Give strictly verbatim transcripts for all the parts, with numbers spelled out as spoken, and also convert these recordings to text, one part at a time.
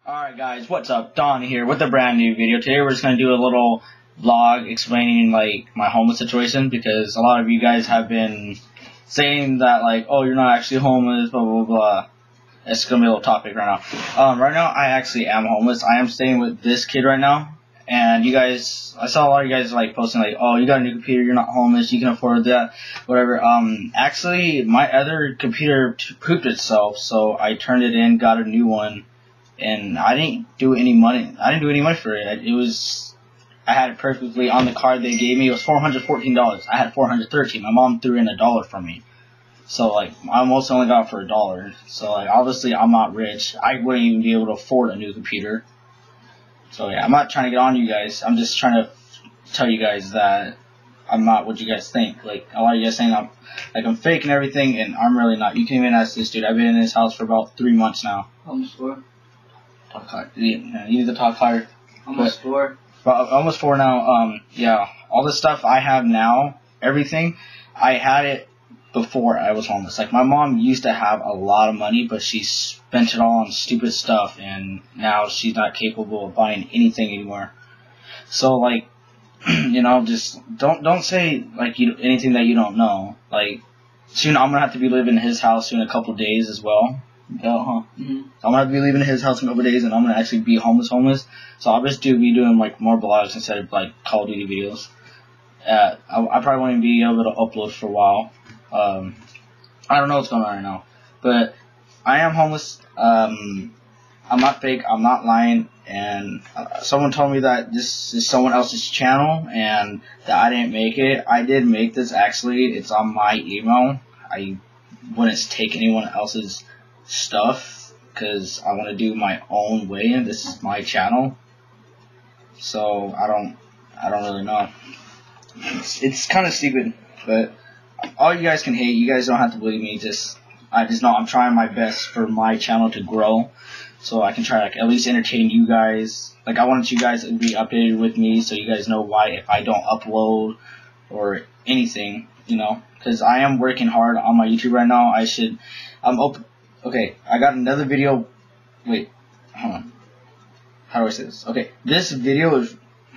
Alright guys, what's up? Don here with a brand new video. Today we're just going to do a little vlog explaining like my homeless situation, because a lot of you guys have been saying that like, oh, you're not actually homeless, blah blah blah. It's going to be a little topic right now. Um, right now I actually am homeless. I am staying with this kid right now, and you guys, I saw a lot of you guys like posting like, oh, you got a new computer, you're not homeless, you can afford that, whatever. Um, actually my other computer pooped itself, so I turned it in, got a new one. And I didn't do any money. I didn't do any money for it. It was, I had it perfectly on the card they gave me. It was four hundred fourteen dollars. I had four hundred thirteen. My mom threw in a dollar for me. So like, I almost only got it for a dollar. So like, obviously I'm not rich. I wouldn't even be able to afford a new computer. So yeah, I'm not trying to get on you guys. I'm just trying to tell you guys that I'm not what you guys think. Like, a lot of you guys saying I'm, like I'm fake and everything, and I'm really not. You can even ask this dude. I've been in his house for about three months now. Almost four. Talk higher. Yeah, you need to talk higher. Almost but, four. But almost four now. Um, yeah, all the stuff I have now, everything, I had it before I was homeless. Like, my mom used to have a lot of money, but she spent it all on stupid stuff, and now she's not capable of buying anything anymore. So, like, you know, just don't don't say like you anything that you don't know. Like, soon I'm gonna have to be living in his house in a couple days as well. Yeah, huh? Mm-hmm. I'm gonna have to be leaving his house in a couple days, and I'm gonna actually be homeless, homeless. So I'll just do be doing like more blogs instead of like Call of Duty videos. Uh, I, I probably won't be able to upload for a while. Um, I don't know what's going on right now, but I am homeless. Um, I'm not fake. I'm not lying. And uh, someone told me that this is someone else's channel and that I didn't make it. I did make this actually. It's on my email. I wouldn't take anyone else's stuff because I want to do my own way, and this is my channel. So I don't, I don't really know. It's, it's kind of stupid, but all you guys can hate. You guys don't have to believe me. Just I just know I'm trying my best for my channel to grow, so I can try like at least entertain you guys. Like, I wanted you guys to be updated with me, so you guys know why if I don't upload or anything, you know, because I am working hard on my YouTube right now. I should, I'm open. Okay, I got another video. Wait, hold on. How do I say this? Okay, this video is.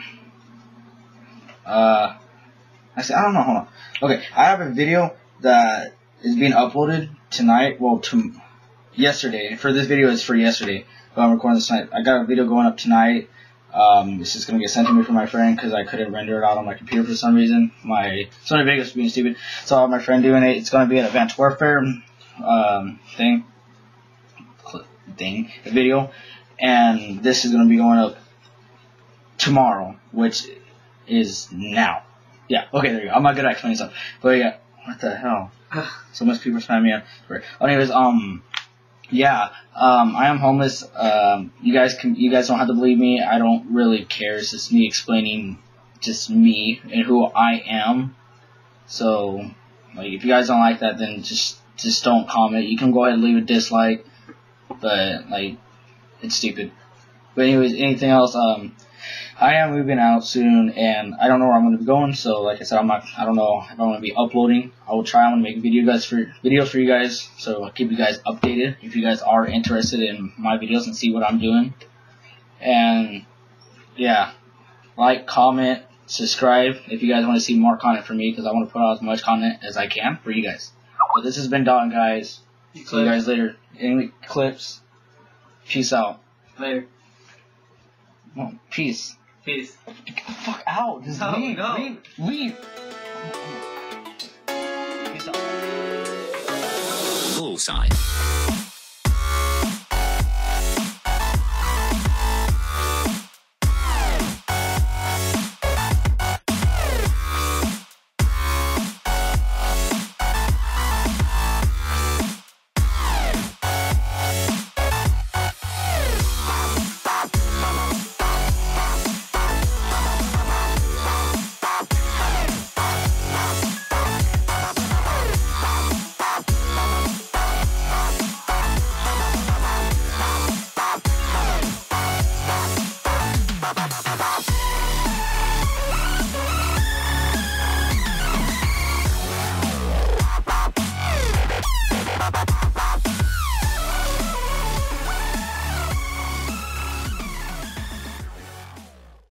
Uh, I said I don't know. Hold on. Okay, I have a video that is being uploaded tonight. Well, to yesterday. For this video, it's for yesterday. But I'm recording this tonight. I got a video going up tonight. Um, this is gonna get sent to me from my friend because I couldn't render it out on my computer for some reason. My Sony Vegas was being stupid. So I have my friend doing it. It's gonna be an Advanced Warfare um thing. thing video, and this is going to be going up tomorrow, which is now. Yeah, okay, there you go. I'm not good at explaining stuff, but yeah, what the hell? So much people spam me on. Anyways, um, yeah, um, I am homeless. Um, you guys can, you guys don't have to believe me. I don't really care. It's just me explaining, just me and who I am. So, like, if you guys don't like that, then just, just don't comment. You can go ahead and leave a dislike. But, like, it's stupid. But anyways, anything else, um, I am moving out soon, and I don't know where I'm going to be going, so like I said, I'm not, I don't know if I'm going to be uploading. I will try, I'm going to make video guys for, videos for you guys, so I'll keep you guys updated if you guys are interested in my videos and see what I'm doing. And, yeah, like, comment, subscribe if you guys want to see more content from me, because I want to put out as much content as I can for you guys. But this has been Don, guys. See you guys later. Any clips? Peace out. Later. No, peace. Peace. Get the fuck out. Just no, leave. No. Leave. Leave. Peace out. Bullseye.